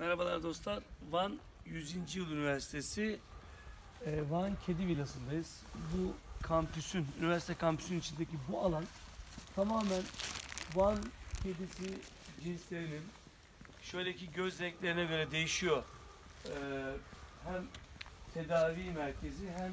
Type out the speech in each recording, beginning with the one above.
Merhabalar dostlar. Van 100. Yıl Üniversitesi Van Kedi Villası'ndayız. Bu kampüsün, üniversite kampüsünün içindeki bu alan tamamen Van kedisi cinslerinin şöyleki göz renklerine göre değişiyor. Hem tedavi merkezi hem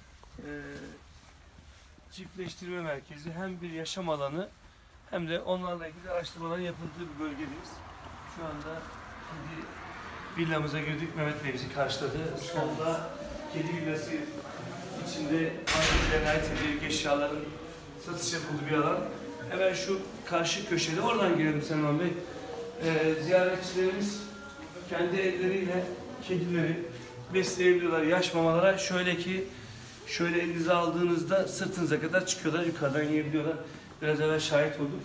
çiftleştirme merkezi hem bir yaşam alanı hem de onlarla ilgili araştırmaların yapıldığı bir bölgedeyiz. Şu anda kedi villamıza girdik. Mehmet Bey bizi karşıladı. Solda kedi villası içinde ailelerine ait hediyelik eşyaların satış yapıldığı bir alan. Hemen şu karşı köşede, oradan girelim Selman Bey. Ziyaretçilerimiz kendi elleriyle kedileri besleyebiliyorlar. Yaş mamalara şöyle elinize aldığınızda sırtınıza kadar çıkıyorlar. Yukarıdan yiyebiliyorlar. Biraz evvel şahit olduk.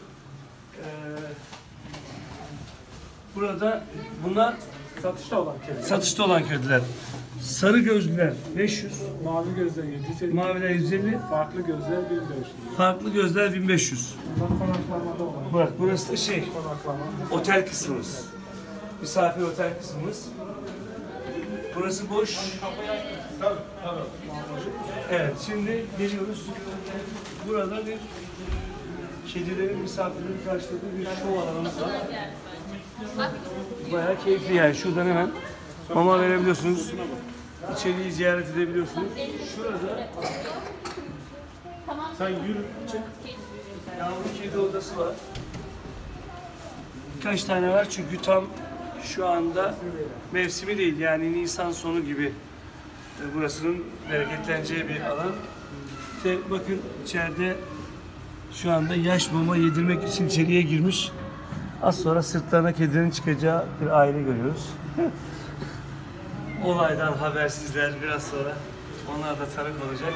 Burada bunlar satışta olan kediler. Sarı gözlüler 500, Mavi gözler 750, maviler 150, farklı gözler 1500. farklı gözler 1500. Bunlar konaklamada olan. Bak burası da Konaklama. otel kısmımız. Misafir otel kısmımız. Burası boş. Evet, şimdi geliyoruz. Burada bir kedilerin misafirlerini karşıladığı bir şov alanımız var. Bayağı keyifli yani. Şuradan hemen mama verebiliyorsunuz. İçeriği ziyaret edebiliyorsunuz. Şurada sen yürü çık. Yavru kedi odası var. Birkaç tane var çünkü tam şu anda mevsimi değil, yani Nisan sonu gibi burasının bereketleneceği bir alan. İşte bakın içeride şu anda yaş mama yedirmek için içeriye girmiş. Az sonra sırtlarına kedilerin çıkacağı bir aile görüyoruz. Olaydan habersizler, biraz sonra onlar da tanık olacak.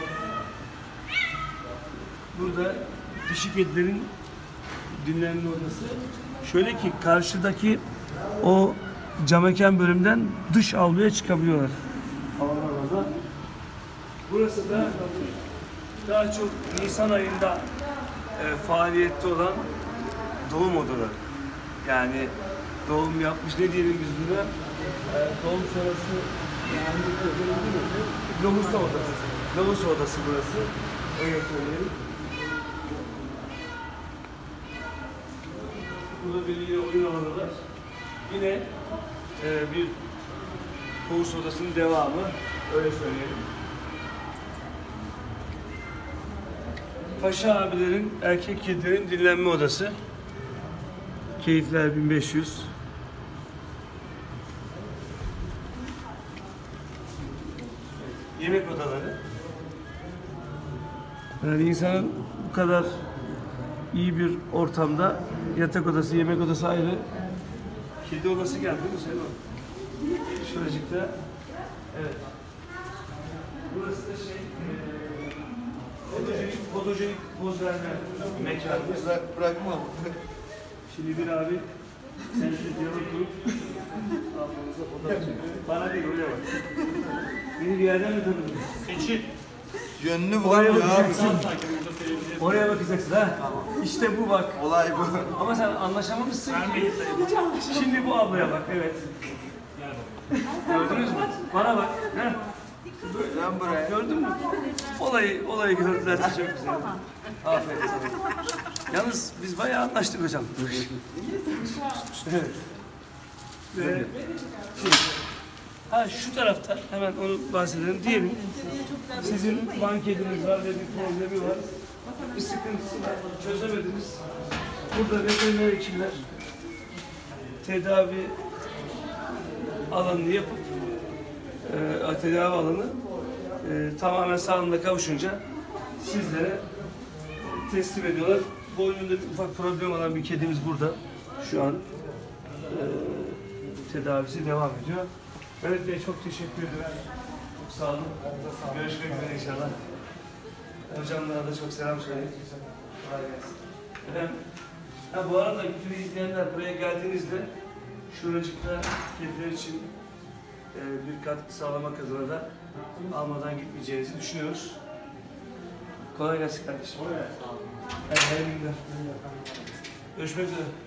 Burada dişi kedilerin dinlenme odası. Şöyle ki karşıdaki o camekan bölümden dış avluya çıkabiliyorlar. Havalarda. Burası da daha çok Nisan ayında faaliyette olan doğum odaları. Yani doğum yapmış, ne diyelim biz buna? Doğum sonrası lohusa odası. Lohusa odası burası. Öyle söyleyelim. Burada bir oyun alanı var. Yine bir koğuş odasının devamı. Öyle söyleyelim. Paşa abilerin, erkek kedilerin dinlenme odası. Keyifler 1500. Yemek odaları. Yani insanın bu kadar iyi bir ortamda yatak odası, yemek odası ayrı. Kedi odası geldi mi Selman? Şuracıkta. Evet. Burası da fotojenik poz verme mekanı. Bırakmam. Şimdi bir abi sen şu diyalog kurup ablamıza fotoğraf çekiyor. Bana değil, öyle bak. Beni bir yerden mi tanıdın? Seçil. Yönünü Oraya bulamıyor abi. bakacaksın. Oraya bakacaksın ha. İşte bu bak. Olay bu. Ama sen anlaşamamışsın ki. Şimdi bu ablaya bak, evet. Gördünüz mü? Bana bak. He? Ben buraya. Gördün mü? Olayı gördüler, çok güzel. Aferin sana. Yalnız biz bayağı anlaştık hocam. Evet. Ha, şu tarafta hemen onu bahsedelim. Diyelim sizin van kediniz var ve bir problemi var. Bir sıkıntısı var. Çözemediniz. Burada veteriner hekimler tedavi alanını yapıp tedavi alanı tamamen sağlığına kavuşunca sizlere teslim ediyorlar. Boynunda bir ufak problem olan bir kedimiz burada. Şu an tedavisi devam ediyor. Mehmet Bey çok teşekkür ediyoruz. Çok sağ olun. Görüşmek üzere inşallah. Hocamlara da çok selam söyleyin. Kolay gelsin. Efendim, bu arada bütün izleyenler buraya geldiğinizde şuracıkta kediler için bir katkı sağlamak adına da almadan gitmeyeceğinizi düşünüyoruz. Kolay gelsin kardeşim. Sağ olun. Hayırlı günler. Görüşmek üzere.